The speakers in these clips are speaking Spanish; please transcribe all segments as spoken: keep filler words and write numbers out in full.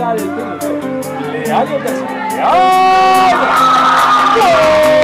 leal, leal, leal. ¡Gol!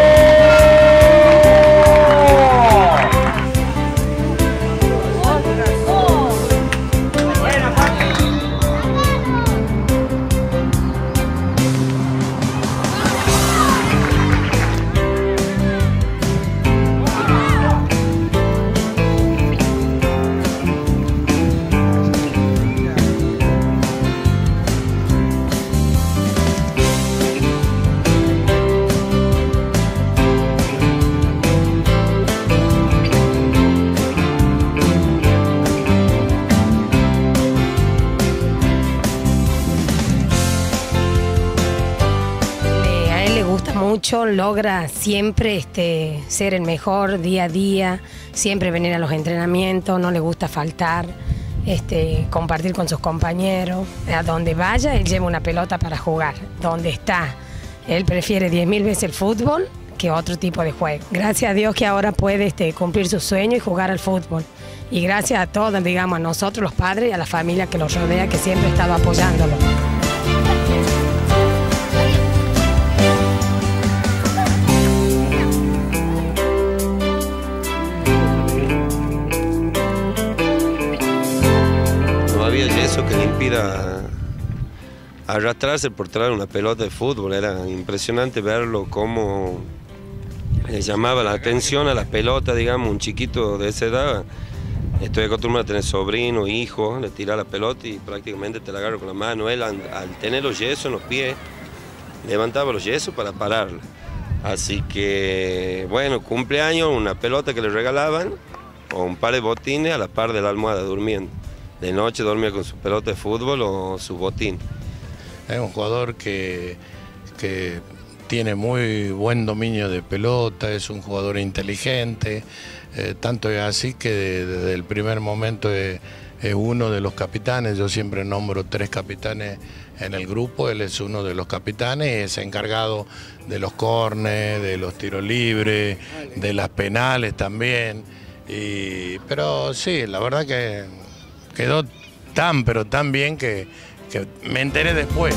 Mucho, logra siempre este, ser el mejor día a día, siempre venir a los entrenamientos, no le gusta faltar, este, compartir con sus compañeros. A donde vaya, él lleva una pelota para jugar. Donde está, él prefiere diez mil veces el fútbol que otro tipo de juego. Gracias a Dios que ahora puede este, cumplir su sueño y jugar al fútbol. Y gracias a todos, digamos, a nosotros los padres y a la familia que los rodea, que siempre ha estado apoyándolo. Yeso que le impida arrastrarse por traer una pelota de fútbol. Era impresionante verlo cómo le llamaba la atención a la pelota, digamos, un chiquito de esa edad. Estoy acostumbrado a tener sobrino, hijo, le tira la pelota y prácticamente te la agarro con la mano. Él, al, al tener los yesos en los pies, levantaba los yesos para pararla. Así que, bueno, cumpleaños, una pelota que le regalaban, o un par de botines a la par de la almohada durmiendo. De noche dormía con su pelota de fútbol o su botín. Es un jugador que, que tiene muy buen dominio de pelota, es un jugador inteligente, eh, tanto es así que desde el primer momento es, es uno de los capitanes. Yo siempre nombro tres capitanes en el grupo, él es uno de los capitanes, es encargado de los córneres, de los tiros libres, de las penales también. Y, pero sí, la verdad que quedó tan, pero tan bien que, que me enteré después.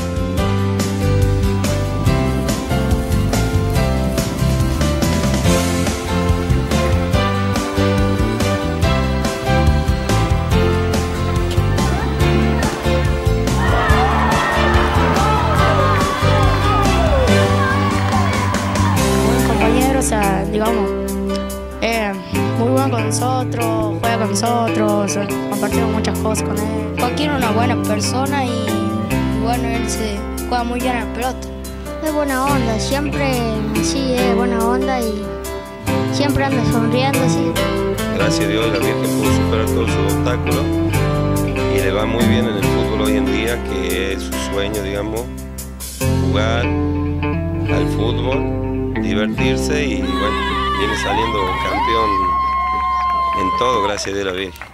Buen compañero, o sea, digamos, eh, muy bueno con nosotros, juega con nosotros, compartimos muchas cosas con él. Joaquín es una buena persona y, y bueno, él se juega muy bien a la pelota. Es buena onda, siempre sí es buena onda y siempre anda sonriendo así. Gracias a Dios la Virgen pudo superar todos sus obstáculos y le va muy bien en el fútbol hoy en día, que es su sueño, digamos, jugar al fútbol, divertirse y bueno, viene saliendo campeón en todo, gracias a Dios la Virgen.